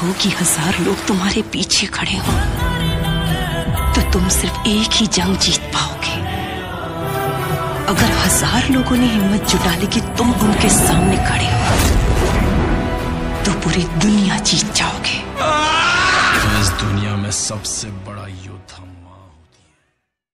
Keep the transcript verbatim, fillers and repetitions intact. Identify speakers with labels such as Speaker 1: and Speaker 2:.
Speaker 1: हो कि हजार लोग तुम्हारे पीछे खड़े हो तो तुम सिर्फ एक ही जंग जीत पाओगे। अगर हजार लोगों ने हिम्मत जुटा ली कि तुम उनके सामने खड़े हो तो पूरी दुनिया जीत जाओगे।
Speaker 2: इस दुनिया में सबसे बड़ा योद्धा